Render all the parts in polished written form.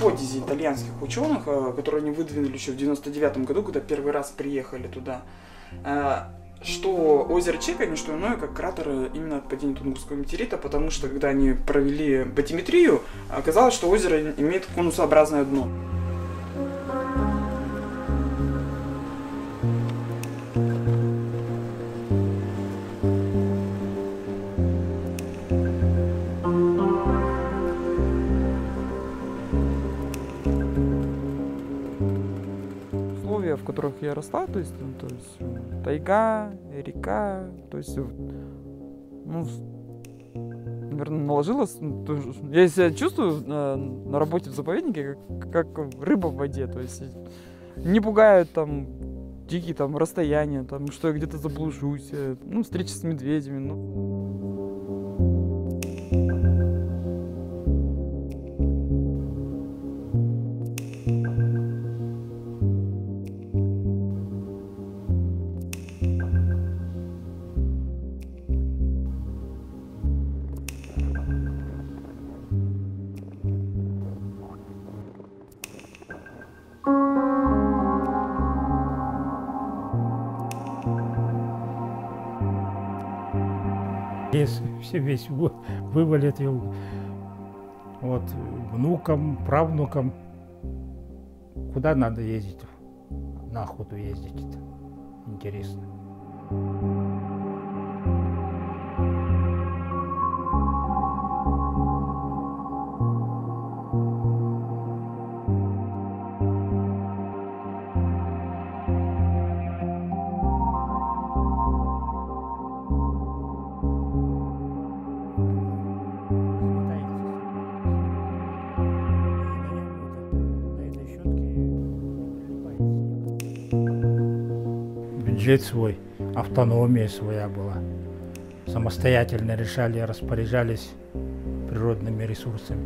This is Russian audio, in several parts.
гипотезе итальянских ученых, которые они выдвинули еще в 99 году, когда первый раз приехали туда, что озеро Чека не что иное, как кратер именно от падения Тунгусского метеорита, потому что когда они провели батиметрию, оказалось, что озеро имеет конусообразное дно. В которых я росла, то есть тайга, река, то есть, ну, наверное, наложилось. Я себя чувствую на работе в заповеднике как рыба в воде, то есть не пугают там дикие там расстояния, там, что я где-то заблужусь, ну, встречи с медведями, ну. Лес все весь вывалит его вот внукам, правнукам. Куда надо ездить? На охоту ездить-то. Интересно. Бюджет свой, автономия своя была. Самостоятельно решали, распоряжались природными ресурсами.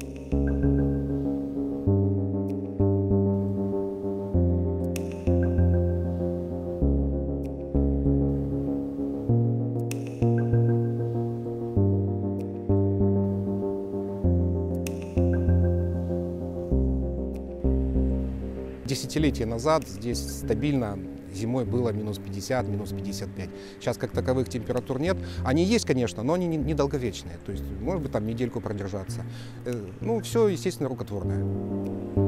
Десятилетия назад здесь стабильно зимой было минус 50, минус 55. Сейчас как таковых температур нет. Они есть, конечно, но они недолговечные. То есть, может быть, там недельку продержаться. Ну, все, естественно, рукотворное.